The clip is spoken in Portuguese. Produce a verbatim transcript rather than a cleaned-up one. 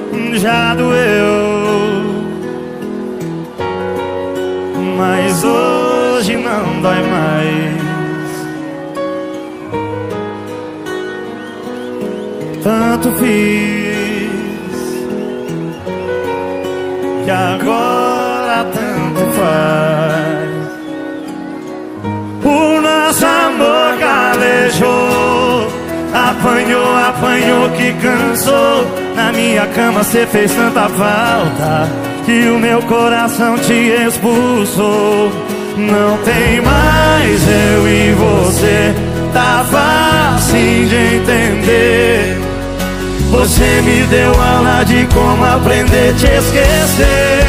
já doeu, mas hoje não dói mais. Tanto fiz que agora tanto faz. O nosso amor calejou, apanhou, apanhou que cansou. Na minha cama cê fez tanta falta que o meu coração te expulsou. Não tem mais eu e você, tá fácil de entender. Você me deu aula de como aprender a te esquecer.